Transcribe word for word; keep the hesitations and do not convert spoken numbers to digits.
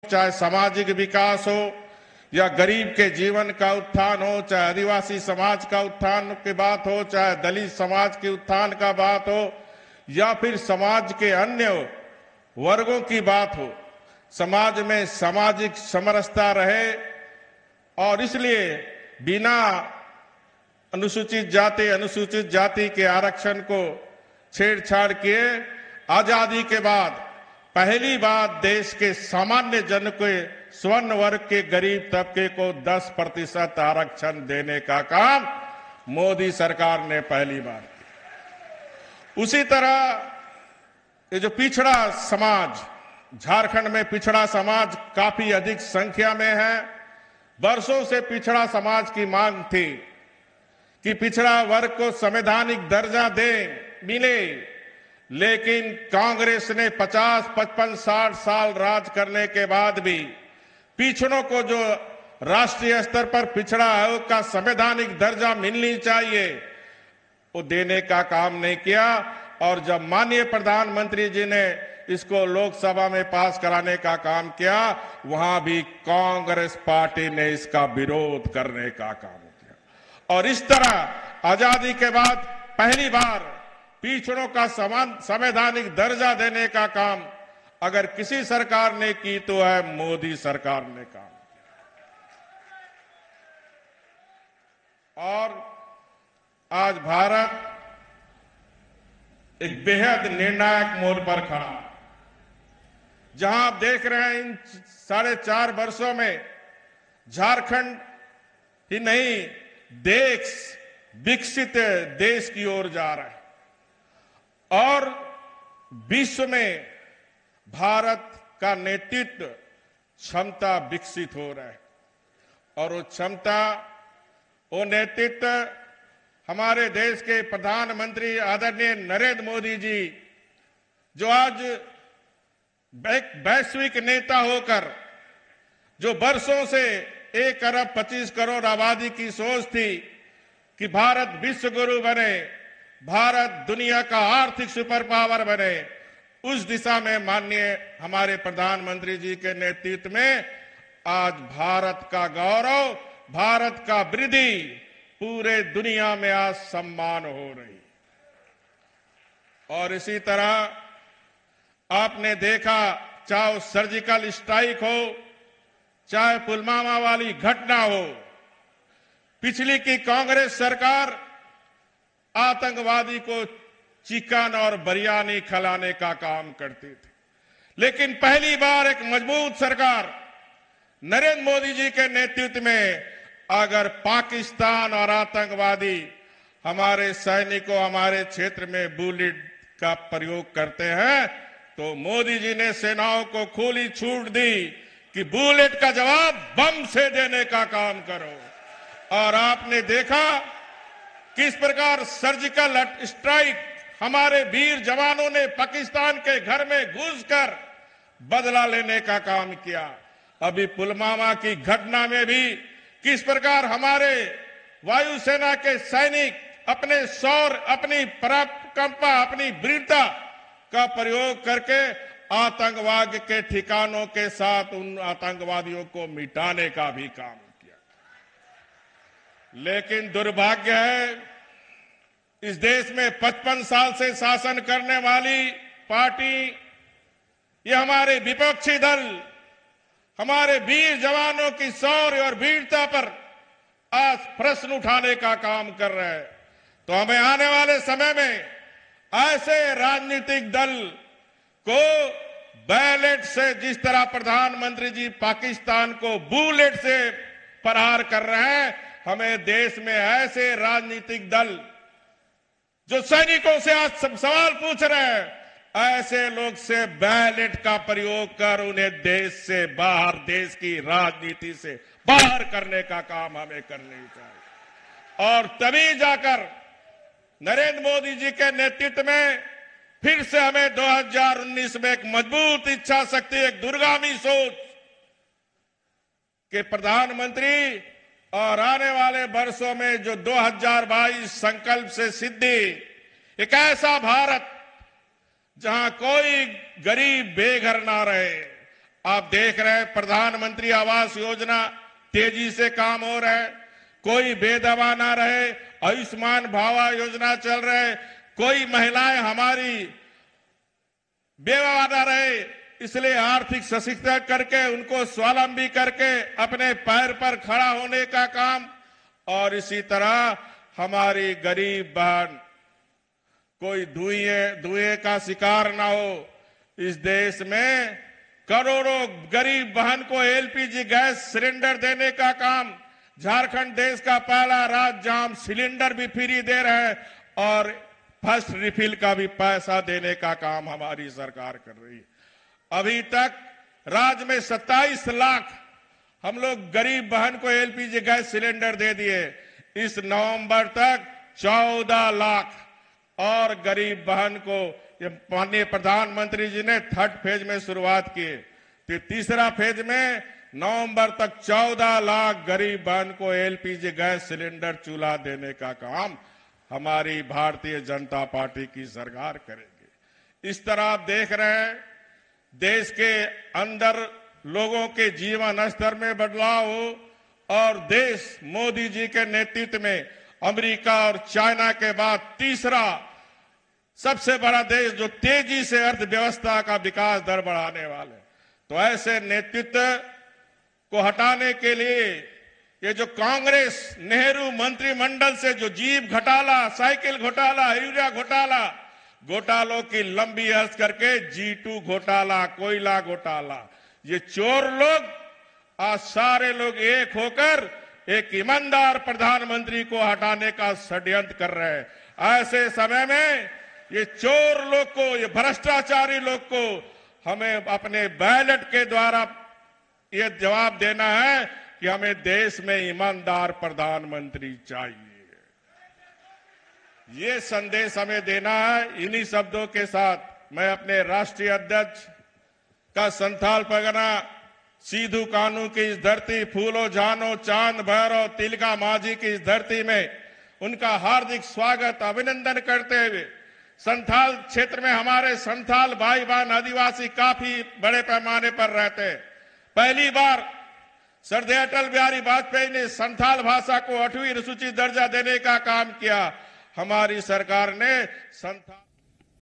चाहे सामाजिक विकास हो या गरीब के जीवन का उत्थान हो, चाहे आदिवासी समाज का उत्थान की बात हो, चाहे दलित समाज के उत्थान का बात हो या फिर समाज के अन्य वर्गों की बात हो, समाज में सामाजिक समरसता रहे। और इसलिए बिना अनुसूचित जाति अनुसूचित जाति के आरक्षण को छेड़छाड़ किए आजादी के बाद पहली बार देश के सामान्य जन के स्वर्ण वर्ग के गरीब तबके को दस प्रतिशत आरक्षण देने का काम मोदी सरकार ने पहली बार किया। उसी तरह ये जो पिछड़ा समाज, झारखंड में पिछड़ा समाज काफी अधिक संख्या में है। वर्षों से पिछड़ा समाज की मांग थी कि पिछड़ा वर्ग को संवैधानिक दर्जा दे मिले, लेकिन कांग्रेस ने पचास, पचपन, साठ साल राज करने के बाद भी पिछड़ों को जो राष्ट्रीय स्तर पर पिछड़ा आयोग का संवैधानिक दर्जा मिलनी चाहिए वो देने का काम नहीं किया। और जब माननीय प्रधानमंत्री जी ने इसको लोकसभा में पास कराने का काम किया, वहां भी कांग्रेस पार्टी ने इसका विरोध करने का काम किया। और इस तरह आजादी के बाद पहली बार पिछड़ों का समान संवैधानिक दर्जा देने का काम अगर किसी सरकार ने की तो है मोदी सरकार ने काम किया। और आज भारत एक बेहद निर्णायक मोड़ पर खड़ा, जहां आप देख रहे हैं इन साढ़े चार वर्षों में झारखंड ही नहीं देश विकसित देश की ओर जा रहा है और विश्व में भारत का नेतृत्व क्षमता विकसित हो रहा है। और वो क्षमता, वो नेतृत्व हमारे देश के प्रधानमंत्री आदरणीय नरेंद्र मोदी जी, जो आज वैश्विक नेता होकर जो वर्षों से एक अरब पच्चीस करोड़ आबादी की सोच थी कि भारत विश्व गुरु बने, भारत दुनिया का आर्थिक सुपर पावर बने, उस दिशा में माननीय हमारे प्रधानमंत्री जी के नेतृत्व में आज भारत का गौरव, भारत का वृद्धि पूरे दुनिया में आज सम्मान हो रही। और इसी तरह आपने देखा, चाहे सर्जिकल स्ट्राइक हो, चाहे पुलवामा वाली घटना हो, पिछली की कांग्रेस सरकार आतंकवादी को चिकन और बिरयानी खिलाने का काम करती थी, लेकिन पहली बार एक मजबूत सरकार नरेंद्र मोदी जी के नेतृत्व में अगर पाकिस्तान और आतंकवादी हमारे सैनिकों हमारे क्षेत्र में बुलेट का प्रयोग करते हैं तो मोदी जी ने सेनाओं को खुली छूट दी कि बुलेट का जवाब बम से देने का काम करो। और आपने देखा किस प्रकार सर्जिकल स्ट्राइक हमारे वीर जवानों ने पाकिस्तान के घर में घुसकर बदला लेने का काम किया। अभी पुलवामा की घटना में भी किस प्रकार हमारे वायुसेना के सैनिक अपने शौर्य, अपनी पराक्रमता, अपनी वीरता का प्रयोग करके आतंकवाद के ठिकानों के साथ उन आतंकवादियों को मिटाने का भी काम किया। लेकिन दुर्भाग्य है, इस देश में पचपन साल से शासन करने वाली पार्टी, ये हमारे विपक्षी दल हमारे वीर जवानों की शौर्य और वीरता पर आज प्रश्न उठाने का काम कर रहे हैं। तो हमें आने वाले समय में ऐसे राजनीतिक दल को बैलेट से, जिस तरह प्रधानमंत्री जी पाकिस्तान को बुलेट से प्रहार कर रहे हैं, हमें देश में ऐसे राजनीतिक दल जो सैनिकों से आज सब सवाल पूछ रहे हैं, ऐसे लोग से बैलेट का प्रयोग कर उन्हें देश से बाहर, देश की राजनीति से बाहर करने का काम हमें करना चाहिए। और तभी जाकर नरेंद्र मोदी जी के नेतृत्व में फिर से हमें दो हज़ार उन्नीस में एक मजबूत इच्छा शक्ति, एक दूरगामी सोच के प्रधानमंत्री और आने वाले वर्षों में जो दो हज़ार बाईस संकल्प से सिद्धि, एक ऐसा भारत जहां कोई गरीब बेघर ना रहे, आप देख रहे हैं प्रधानमंत्री आवास योजना तेजी से काम हो रहा है, कोई बेदवा ना रहे, आयुष्मान भावा योजना चल रहे, कोई महिलाएं हमारी बेवा ना रहे, इसलिए आर्थिक सशक्तिकरण करके उनको स्वावलंबी करके अपने पैर पर खड़ा होने का काम। और इसी तरह हमारी गरीब बहन कोई धुएं धुएं का शिकार ना हो। इस देश में करोड़ों गरीब बहन को एलपीजी गैस सिलेंडर देने का काम, झारखंड देश का पहला राज्य जहां सिलेंडर भी फ्री दे रहे हैं और फर्स्ट रिफिल का भी पैसा देने का काम हमारी सरकार कर रही है। अभी तक राज्य में सत्ताईस लाख हम लोग गरीब बहन को एलपीजी गैस सिलेंडर दे दिए। इस नवंबर तक चौदह लाख और गरीब बहन को ये माननीय प्रधानमंत्री जी ने थर्ड फेज में शुरुआत की, तो तीसरा फेज में नवंबर तक चौदह लाख गरीब बहन को एलपीजी गैस सिलेंडर चूल्हा देने का काम हमारी भारतीय जनता पार्टी की सरकार करेगी। इस तरह आप देख रहे हैं देश के अंदर लोगों के जीवन स्तर में बदलाव हो और देश मोदी जी के नेतृत्व में अमेरिका और चाइना के बाद तीसरा सबसे बड़ा देश जो तेजी से अर्थव्यवस्था का विकास दर बढ़ाने वाले, तो ऐसे नेतृत्व को हटाने के लिए ये जो कांग्रेस नेहरू मंत्रिमंडल से जो जीप घोटाला, साइकिल घोटाला, यूरिया घोटाला, घोटालों की लंबी अर्ज करके जी टू घोटाला, कोयला घोटाला, ये चोर लोग आज सारे लोग एक होकर एक ईमानदार प्रधानमंत्री को हटाने का षड्यंत्र कर रहे हैं। ऐसे समय में ये चोर लोग को, ये भ्रष्टाचारी लोग को हमें अपने बैलेट के द्वारा ये जवाब देना है कि हमें देश में ईमानदार प्रधानमंत्री चाहिए। ये संदेश हमें देना है। इन्हीं शब्दों के साथ मैं अपने राष्ट्रीय अध्यक्ष का संथाल परगना सीधू कानू की इस धरती, फूलो जानो चांद भैरव तिलका माझी की इस धरती में उनका हार्दिक स्वागत अभिनंदन करते हुए, संथाल क्षेत्र में हमारे संथाल भाई बहन आदिवासी काफी बड़े पैमाने पर रहते हैं। पहली बार श्रद्धेय अटल बिहारी वाजपेयी ने संथाल भाषा को आठवीं अनुसूचित दर्जा देने का काम किया। हमारी सरकार ने संथाल